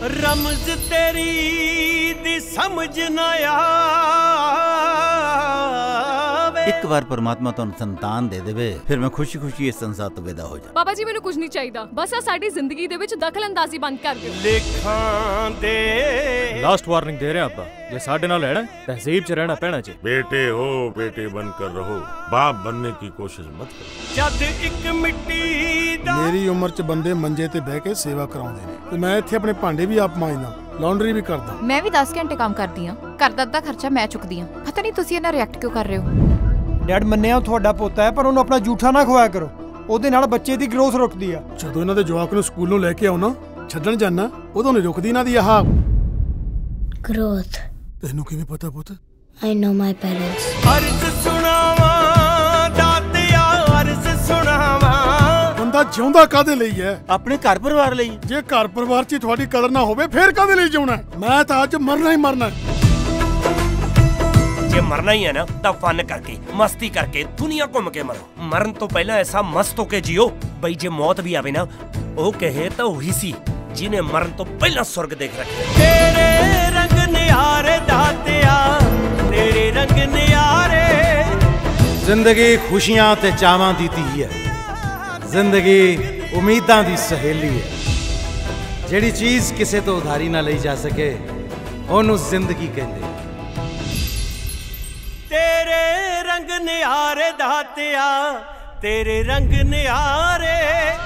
रमज तेरी दी समझ ना आवे। एक बार परमात्मा तुहानू संतान दे देवे फिर मैं खुशी खुशी इस संसार तो विदा हो जा। बाबा जी मैनू कुछ नहीं चाहिदा, बस आ साडी जिंदगी दे विच दखलअंदाजी बंद कर दिओ। लेखां दे लास्ट वार्निंग दे रहे आपां, जे साडे नाल रहना तहजीब च रहना पैना ची। बेटे हो बेटे बनकर रहो, बाप बनने की कोशिश मत करो। जद एक मिट्टी दा मेरी उम्र च बंदे मंजे ते बह के सेवा कराउंदे ने ते मैं इत्थे अपने भांडे भी आप मांजदा, लॉन्ड्री भी करदा। मैं भी 10 घंटे काम करदी हां, घर दा अद्धा खर्चा मैं चुकदी हां। पता नहीं तुसी इन्ना रिएक्ट क्यों कर रहे हो। डैड मन्निया ਤੁਹਾਡਾ पोता है पर ਉਹਨੂੰ ਆਪਣਾ ਝੂਠਾ ਨਾ ਖਵਾਇਆ ਕਰੋ, ਉਹਦੇ ਨਾਲ ਬੱਚੇ ਦੀ ਗਰੋਥ ਰੁਕਦੀ ਆ। ਜਦੋਂ ਇਹਨਾਂ ਦੇ ਜਵਾਕ ਨੂੰ ਸਕੂਲੋਂ ਲੈ ਕੇ ਆਉ ਨਾ ਛੱਡਣ ਜਾਣਾ ਉਦੋਂ ਨਹੀਂ ਰੁਕਦੀ ਇਹਨਾਂ ਦੀ ਆਹ growth। ਤੈਨੂੰ ਕਿਵੇਂ ਪਤਾ ਪੁੱਤ? I know my parents। अर्ज सुनावा दातिया अर्ज सुनावा। ਬੰਦਾ ਜਿਉਂਦਾ ਕਾਦੇ ਲਈ ਹੈ? ਆਪਣੇ ਘਰ ਪਰਿਵਾਰ ਲਈ। ਜੇ ਘਰ ਪਰਿਵਾਰ 'ਚ ਤੁਹਾਡੀ ਕਦਰ ਨਾ ਹੋਵੇ ਫੇਰ ਕਾਦੇ ਲਈ ਜਿਉਣਾ? ਮੈਂ ਤਾਂ ਅੱਜ ਮਰਨਾ ਹੀ ਮਰਨਾ। जे मरना ही है ना तब फन करके मस्ती करके दुनिया घूम के मरो। मरन तो पहला ऐसा मस्त होके जियो बई जे मौत भी आवे ना ओ कहे तो वही सी जिन्हें मरन तो पहला स्वर्ग देख रखे। तेरे रंग नियारे दातिया तेरे रंग नियारे। जिंदगी खुशियां ते चावां दी धी है, जिंदगी उम्मीदां दी सहेली है। जेड़ी चीज किसे तो उधारी ना लई जा सके ओनू जिंदगी कहंदे। तेरे रंग नियारे दातिया तेरे रंग नियारे।